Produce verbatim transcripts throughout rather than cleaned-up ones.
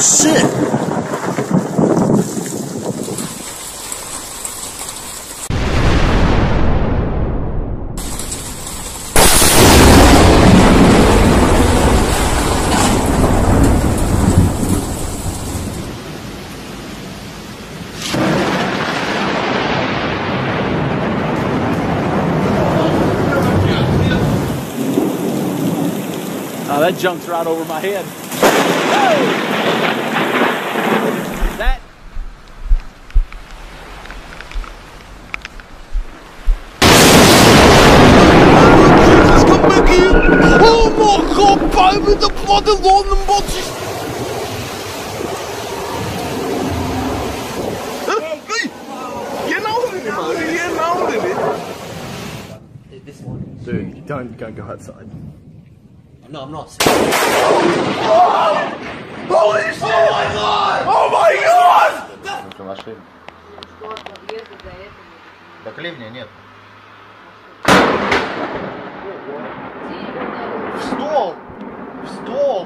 shit! Oh, that jumped right over my head. Hey! That. Jesus, come back here! Oh my god, baby, the bloody London bodies! This one. Dude, don't, don't go outside. No, I'm not. Holy shit! Oh my god! Oh my god! Ну-ка, машина. До клевня нет. В стол! В стол!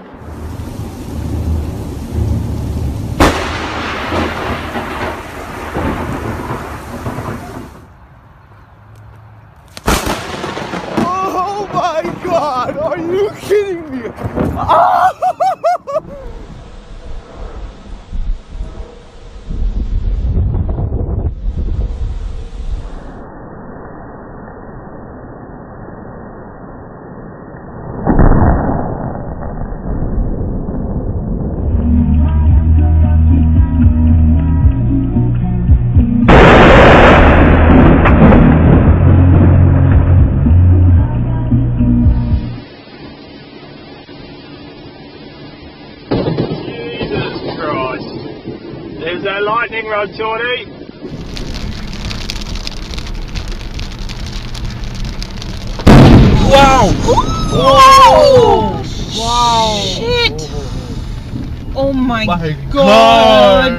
Oh my god! Are you kidding me? Ah! There's that lightning rod, Tawny. Wow! Wow! Wow! Shit! Oh my, My god! god.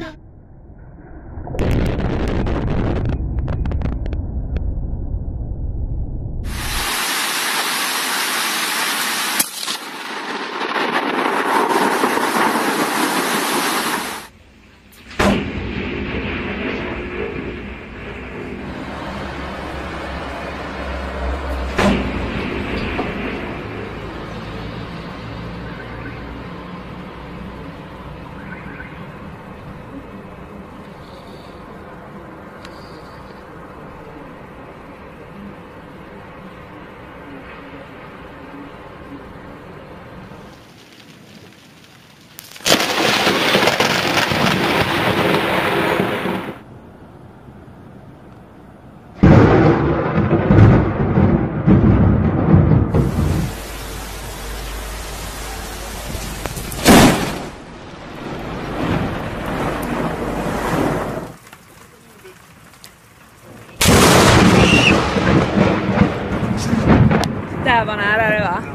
Där var nära det, va?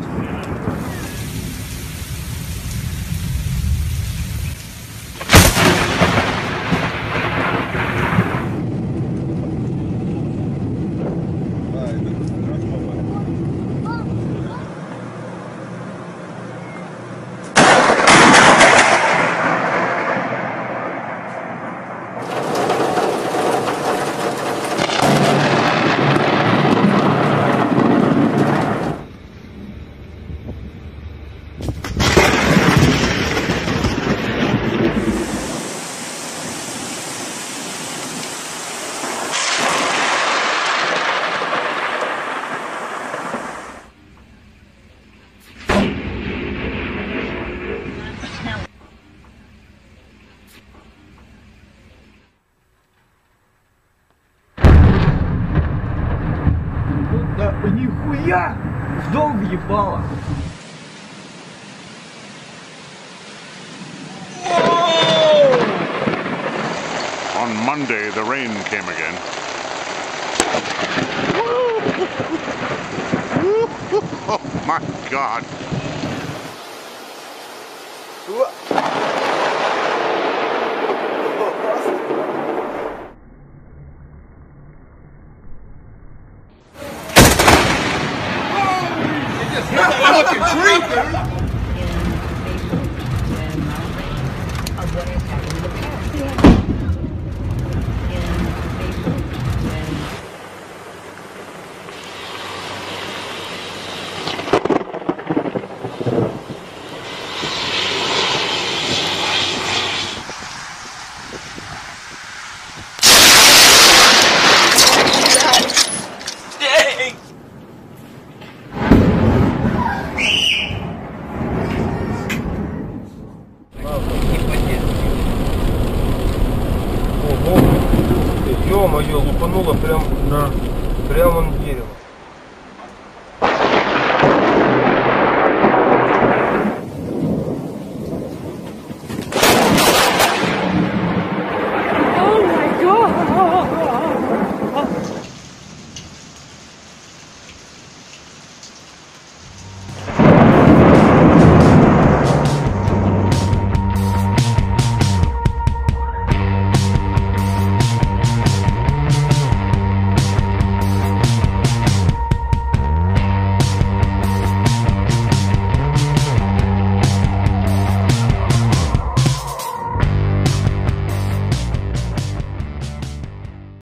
Да нихуя! В дом въебало! On Monday, the rain came again. Oh my God. рвануло прям